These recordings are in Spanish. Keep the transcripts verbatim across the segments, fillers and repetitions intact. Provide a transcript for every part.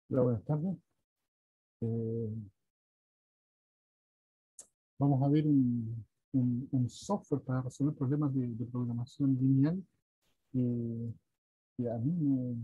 Hola, buenas tardes. Eh, Vamos a ver un, un- un software para resolver problemas de, de programación lineal eh, que a mí me,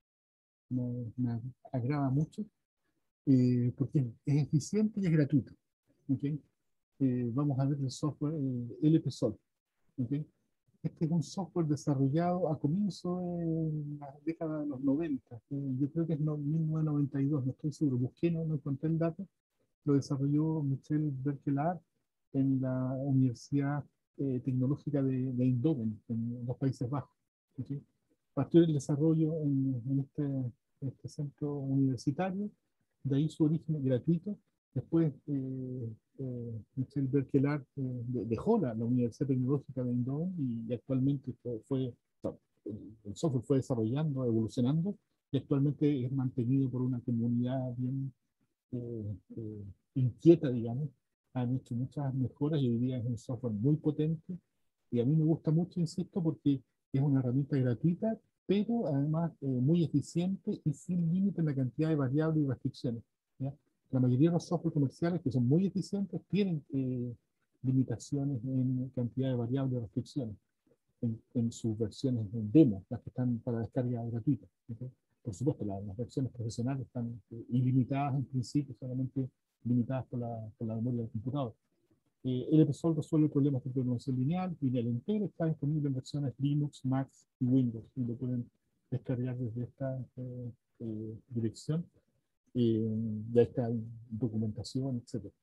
me- me agrada mucho eh, porque es eficiente y es gratuito. ¿Ok? Eh, vamos a ver el software eh, L P Sol. ¿Ok? Este es un software desarrollado a comienzos de la década de los noventa. Eh, yo creo que es no, mil novecientos noventa y dos, no estoy seguro. Busqué, no, no encontré el dato. Lo desarrolló Michel Berkelard en la Universidad eh, Tecnológica de, de Eindhoven, en los Países Bajos. ¿Okay? Partió el desarrollo en, en este, este centro universitario, de ahí su origen gratuito. Después, eh, eh, Michel Berkelard eh, de- dejó la, la Universidad Tecnológica de Eindhoven y, y actualmente fue, fue el, el software fue desarrollando, evolucionando, y actualmente es mantenido por una comunidad bien eh, eh, inquieta, digamos. Han hecho muchas mejoras y hoy día es un software muy potente. Y a mí me gusta mucho, insisto, porque es una herramienta gratuita, pero además eh, muy eficiente y sin límite en la cantidad de variables y restricciones. ¿Ya? La mayoría de los software comerciales que son muy eficientes tienen eh, limitaciones en cantidad de variables y restricciones en, en sus versiones en demo, las que están para descarga gratuita. ¿Okay? Por supuesto, la, las versiones profesionales están eh, ilimitadas en principio, solamente limitadas por la, por la memoria del computador. Eh, L P Sol resuelve problemas de programación lineal, lineal entero, está disponible en versiones Linux, Mac y Windows, y lo pueden descargar desde esta eh, eh, dirección. Eh, ya está documentación, etcétera.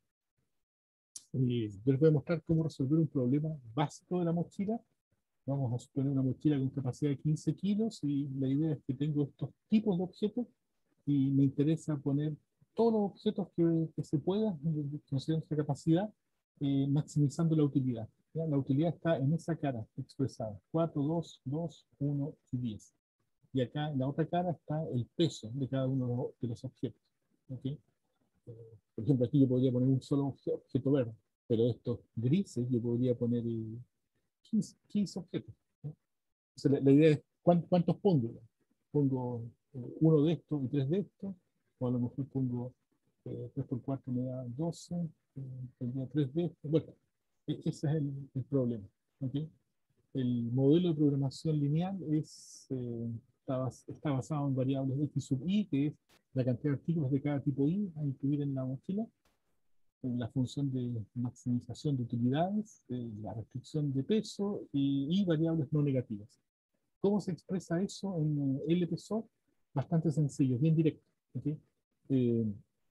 Eh, yo les voy a mostrar cómo resolver un problema básico de la mochila. Vamos a suponer una mochila con capacidad de quince kilos y la idea es que tengo estos tipos de objetos y me interesa poner todos los objetos que, que se puedan, considerando esta capacidad, eh, maximizando la utilidad. ¿Ya? La utilidad está en esa cara expresada, cuatro, dos, dos, uno y diez. Y acá en la otra cara está el peso de cada uno de los objetos. ¿Okay? Eh, por ejemplo, aquí yo podría poner un solo objeto verde, pero estos grises yo podría poner eh, quince, quince objetos. ¿No? Entonces, la, la idea es ¿cuántos, cuántos pongo? Pongo eh, uno de estos y tres de estos, o a lo mejor pongo eh, tres por cuatro me da doce, eh, tendría tres de estos. Bueno, e- ese es el, el problema. ¿Okay? El modelo de programación lineal es, eh, está, bas- está basado en variables x sub i, que es la cantidad de artículos de cada tipo i a incluir en la mochila, en la función de maximización de utilidades, eh, la restricción de peso y, y variables no negativas. ¿Cómo se expresa eso en L P S O? Bastante sencillo, bien directo. ¿Okay? Eh,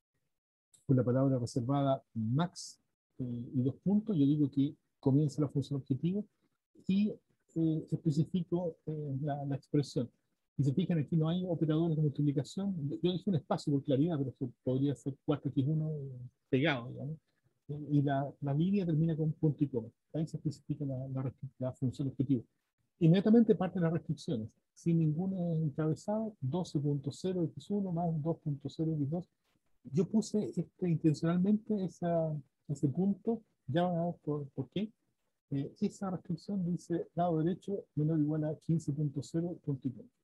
con la palabra reservada max eh, y dos puntos, yo digo que comienza la función objetivo y eh, especifico eh, la, la expresión. Si se fijan, aquí no hay operadores de multiplicación. Yo dije un espacio por claridad, pero esto podría ser cuatro x uno pegado, digamos. Y la, la línea termina con punto y coma. Ahí se especifica la, la, la función objetivo. Inmediatamente parten las restricciones. Sin ningún encabezado, doce punto cero x uno más dos punto cero x dos. Yo puse este, intencionalmente esa, ese punto, ya van a ver por, por qué. Eh, esa restricción dice lado derecho menor o igual a quince punto cero punto y punto.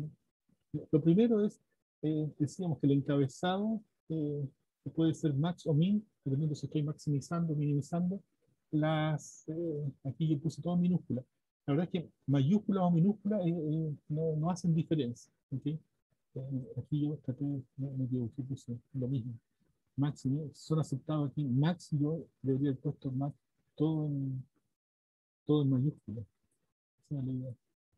Lo primero es, eh, decíamos que el encabezado eh, puede ser max o min, dependiendo si estoy maximizando o minimizando. Las, eh, aquí yo puse todo en minúscula. La verdad es que mayúsculas o minúsculas eh, eh, no, no hacen diferencia. ¿Okay? Eh, aquí yo traté, no me equivoqué, puse lo mismo. Max y min son aceptados aquí. Max yo debería haber puesto max todo en, todo en mayúscula. Esa es la idea.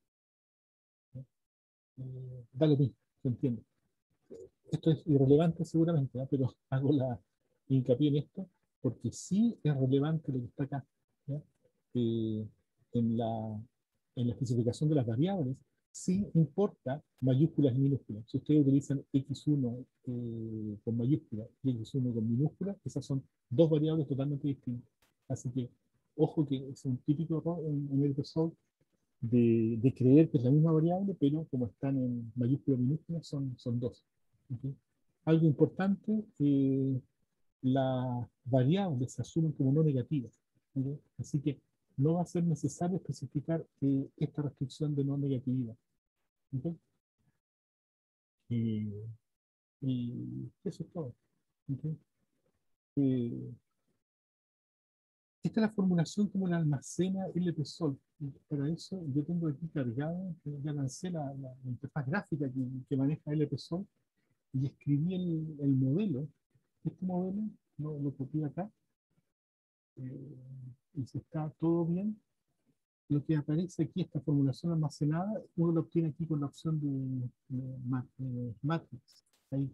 Eh, da lo mismo, se entiende. Esto es irrelevante seguramente, ¿no? Pero hago la hincapié en esto porque sí es relevante lo que está acá. ¿Ya? Eh, en, la, en la especificación de las variables, sí importa mayúsculas y minúsculas. Si ustedes utilizan x uno eh, con mayúsculas y x uno con minúsculas, esas son dos variables totalmente distintas. Así que, ojo que es un típico error en, en el Microsoft de, de creer que es la misma variable, pero como están en mayúsculas y minúsculas, son, son dos. ¿Okay? Algo importante, eh, las variables se asumen como no negativas. ¿Okay? Así que no va a ser necesario especificar eh, esta restricción de no negatividad. ¿Okay? Y Y eso es todo. ¿Ok? Eh, Esta es la formulación como la almacena L P Sol. Para eso yo tengo aquí cargado, ya lancé la, la interfaz gráfica que, que maneja L P Sol y escribí el, el modelo. Este modelo lo, lo copié acá, eh, y si está todo bien, lo que aparece aquí, esta formulación almacenada, uno lo obtiene aquí con la opción de, de, de Matrix. Ahí.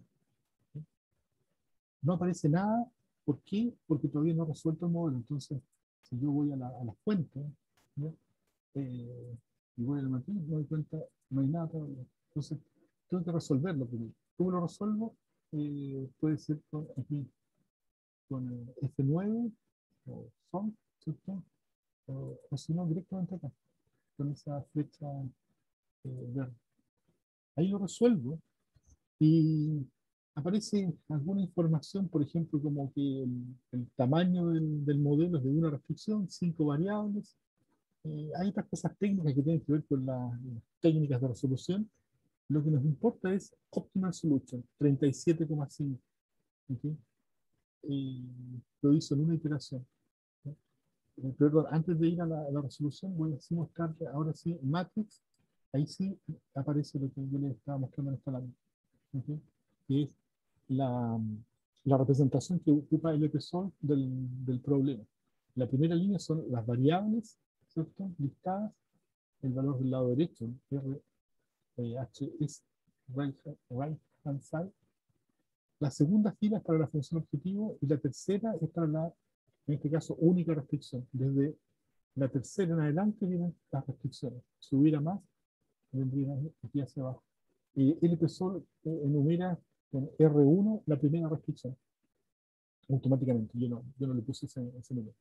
No aparece nada. ¿Por qué? Porque todavía no he resuelto el modelo. Entonces, si yo voy a la, a la fuente, ¿ya? Eh, y voy a la matriz, me doy cuenta, no hay nada todavía. Entonces, tengo que resolverlo primero. ¿Cómo lo resuelvo? Eh, puede ser con, aquí, con el F nueve o son, ¿cierto? O, o si no, directamente acá, con esa flecha eh, verde. Ahí lo resuelvo y aparece alguna información, por ejemplo, como que el, el tamaño del, del modelo es de una restricción, cinco variables. Eh, hay otras cosas técnicas que tienen que ver con la, las técnicas de resolución. Lo que nos importa es Optimal Solution, treinta y siete coma cinco. ¿Okay? Eh, lo hizo en una iteración. ¿Okay? Eh, perdón, antes de ir a la, a la resolución, voy a así mostrarle ahora sí Matrix. Ahí sí aparece lo que yo les estaba mostrando en esta lámina. ¿Okay? Que es la, la representación que ocupa el EPSOL del, del problema. La primera línea son las variables, ¿cierto? Listadas, el valor del lado derecho, R, eh, H es right, right hand side. La segunda fila es para la función objetivo y la tercera es para la, en este caso, única restricción. Desde la tercera en adelante vienen las restricciones. Si hubiera más, vendría aquí hacia abajo. Y el EPSOL eh, enumera con R uno la primera restricción automáticamente. Yo no, yo no le puse ese, ese número.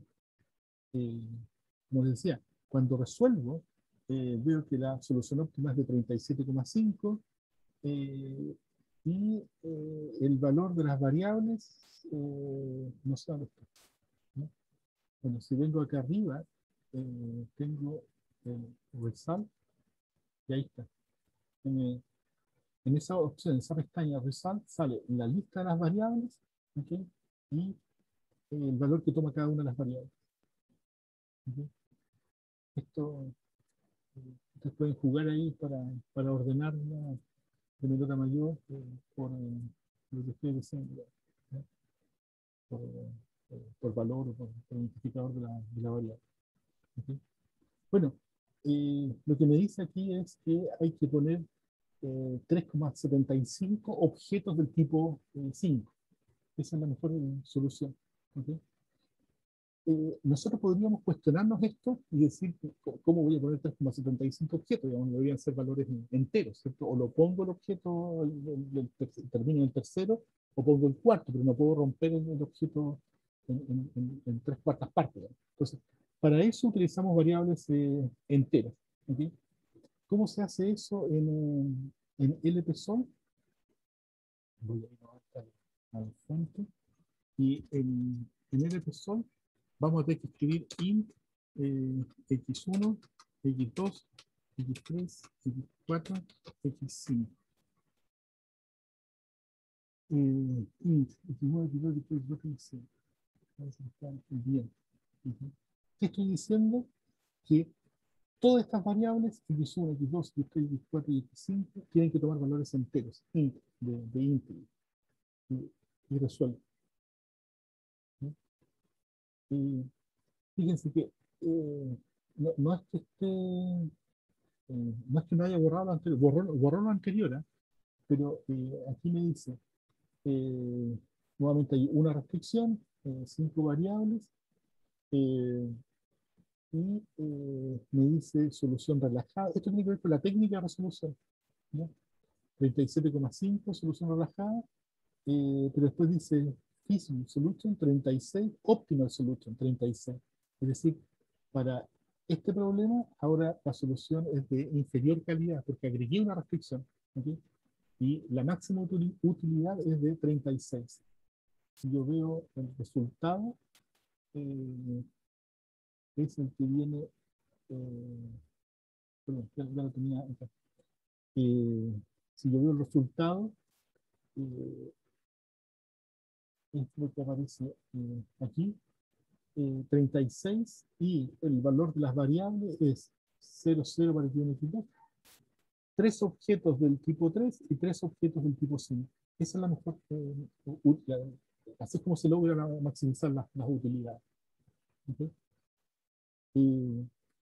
Eh, como les decía, cuando resuelvo, eh, veo que la solución óptima es de treinta y siete coma cinco, eh, y eh, el valor de las variables eh, no sé dónde está, ¿no? Bueno, si vengo acá arriba, eh, tengo el result, y ahí está. En, en esa opción, en esa pestaña result, sale la lista de las variables, ¿okay? Y el valor que toma cada una de las variables. ¿Okay? Esto, eh, ustedes pueden jugar ahí para, para ordenarla de menor a mayor, eh, por eh, lo que ustedes deseen, ¿no? por, eh, por valor o por, por identificador de la, de la variable. ¿Okay? Bueno, eh, lo que me dice aquí es que hay que poner eh, tres coma setenta y cinco objetos del tipo eh, cinco. Esa es la mejor eh, solución. ¿Okay? Eh, nosotros podríamos cuestionarnos esto y decir cómo voy a poner tres coma setenta y cinco objetos, digamos, deberían ser valores enteros, ¿cierto? O lo pongo el objeto, el, el, el, termino en el tercero, o pongo el cuarto, pero no puedo romper el, el objeto en, en, en, en, tres cuartas partes, ¿no? Entonces, para eso utilizamos variables eh, enteras. ¿Okay? ¿Cómo se hace eso en, en L P Sol? Voy a ir a la fuente. Y en, en L P Sol vamos a tener que escribir int eh, equis uno, equis dos, equis tres, equis cuatro, equis cinco. Eh, int equis uno, equis dos, equis tres, equis cuatro, equis cinco. A ver si está bien. Uh-huh. ¿Qué estoy diciendo? Que todas estas variables, equis uno, equis dos, equis tres, equis cuatro y equis cinco, tienen que tomar valores enteros, int, de, de int, y, y resuelvo. ¿Sí? Y fíjense que eh, no, no es que esté eh, no es que no haya borrado lo anterior, borró, borró lo anterior, ¿eh? Pero eh, aquí me dice, eh, nuevamente hay una restricción, eh, cinco variables, eh, y eh, me dice solución relajada. Esto tiene que ver con la técnica de resolución, ¿no? treinta y siete coma cinco, solución relajada, eh, pero después dice Feasible Solution treinta y seis, Optimal Solution treinta y seis. Es decir, para este problema, ahora la solución es de inferior calidad, porque agregué una restricción. ¿Okay? Y la máxima utilidad es de treinta y seis. Si yo veo el resultado, eh, es el que viene, eh, perdón, ya, ya lo tenía acá. Eh, si yo veo el resultado, eh, es lo que aparece eh, aquí, eh, treinta y seis, y el valor de las variables es cero, cero para el uno y dos. Tres objetos del tipo tres y tres objetos del tipo cinco. Esa es la mejor, eh, la, así es como se logra maximizar las, las utilidades. ¿Okay? Y,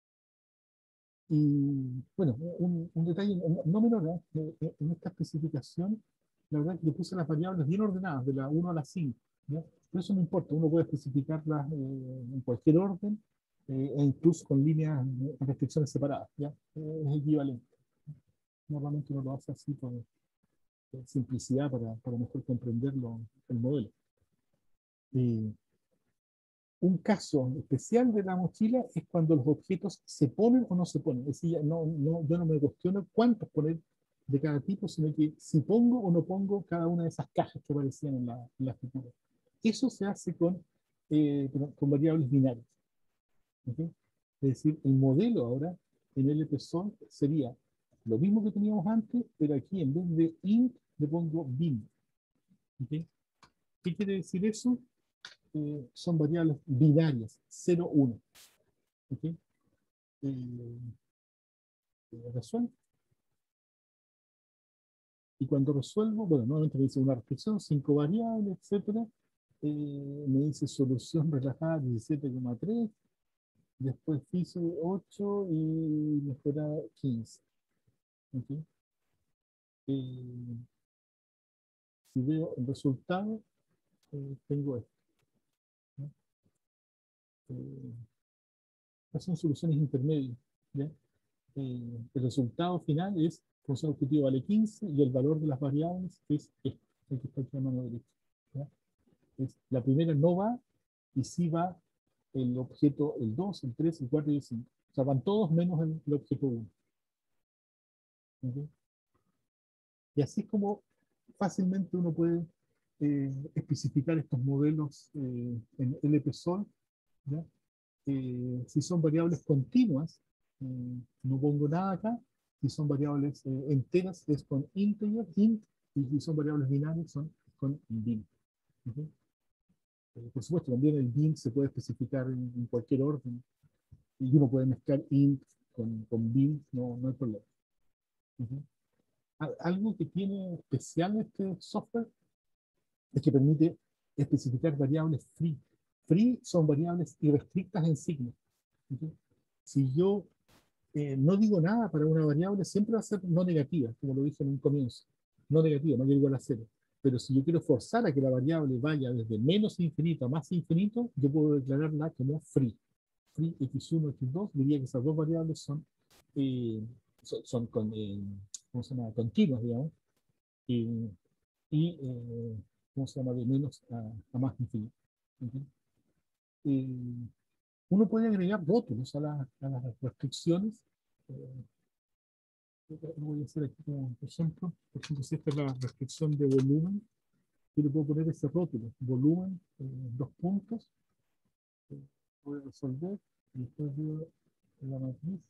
y, bueno, un, un detalle no, no menor, ¿eh? En esta especificación, la verdad es que le puse las variables bien ordenadas, de la uno a la cinco. ¿Ya? Pero eso no importa, uno puede especificarlas eh, en cualquier orden, eh, e incluso con líneas, eh, restricciones separadas. ¿Ya? Eh, es equivalente. Normalmente uno lo hace así por eh, simplicidad para, para mejor comprenderlo el modelo. Eh, un caso especial de la mochila es cuando los objetos se ponen o no se ponen. Es decir, no, no, yo no me cuestiono cuántos poner de cada tipo, sino que si pongo o no pongo cada una de esas cajas que aparecían en la, en la figura. Eso se hace con, eh, con variables binarias. ¿Okay? Es decir, el modelo ahora en L P Sol sería lo mismo que teníamos antes, pero aquí en vez de int le pongo bin. ¿Okay? ¿Qué quiere decir eso? Eh, son variables binarias, cero, uno. ¿Okay? Eh, eh, resuelvo. Y cuando resuelvo, bueno, nuevamente me dice una restricción, cinco variables, etcétera. Eh, me dice solución relajada diecisiete coma tres, después hizo ocho y mejora quince. ¿Okay? Eh, si veo el resultado, eh, tengo esto. ¿No? Eh, estas son soluciones intermedias. ¿Ya? Eh, el resultado final es función objetivo vale quince y el valor de las variables es este, el que está aquí a mano derecha. ¿Ya? Es, la primera no va y sí va el objeto el dos, el tres, el cuatro y el cinco. O sea, van todos menos el, el objeto uno. ¿Okay? Y así es como fácilmente uno puede eh, especificar estos modelos eh, en L P Sol. ¿Ya? Eh, si son variables continuas, eh, no pongo nada acá. Si son variables eh, enteras, es con integer, int, y si son variables binarias, son con bin. ¿Okay? Eh, por supuesto, también el bin se puede especificar en, en cualquier orden, y uno puede mezclar int con, con bin, no, no hay problema. Uh-huh. Algo que tiene especial este software es que permite especificar variables free. Free son variables irrestrictas en signo. ¿Okay? Si yo eh, no digo nada para una variable, siempre va a ser no negativa, como lo dije en un comienzo. No negativa, mayor o igual a cero. Pero si yo quiero forzar a que la variable vaya desde menos infinito a más infinito, yo puedo declararla como free. Free x uno, x dos, diría que esas dos variables son, eh, son, son con, eh, ¿cómo se llama? Continuas, digamos. Eh, y, eh, ¿cómo se llama? De menos a, a más infinito. ¿Okay? Eh, uno puede agregar rótulos a, la, a las restricciones. Eh, voy a hacer aquí como ejemplo. Por ejemplo, si esta es la restricción de volumen, yo le puedo poner ese rótulo, volumen, eh, dos puntos. Eh, voy a resolver y después veo la matriz.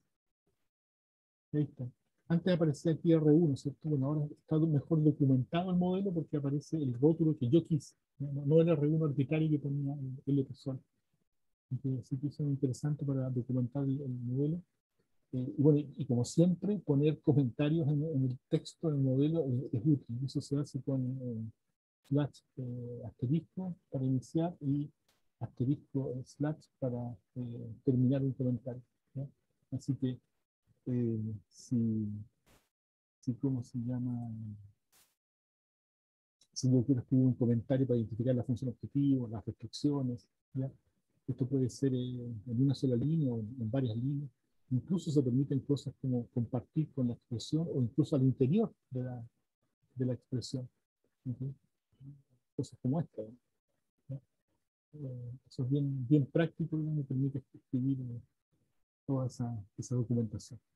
Ahí está. Antes aparecía aquí R uno, ¿cierto? Bueno, ahora está mejor documentado el modelo porque aparece el rótulo que yo quise. No, no el R uno arbitrario que ponía el L P Sol. Así que eso es interesante para documentar el, el modelo. Eh, y bueno, y, y como siempre, poner comentarios en, en el texto del modelo es, es útil. Eso se hace con eh, slash eh, asterisco para iniciar y asterisco eh, slash para eh, terminar un comentario. ¿No? Así que eh, si, si, ¿cómo se llama? Si yo quiero escribir un comentario para identificar la función objetivo, las restricciones, ¿ya? Esto puede ser eh, en una sola línea o en varias líneas. Incluso se permiten cosas como compartir con la expresión o incluso al interior de la, de la expresión. ¿Okay? Cosas como esta. ¿No? Eh, eso es bien, bien práctico y me permite escribir eh, toda esa, esa documentación.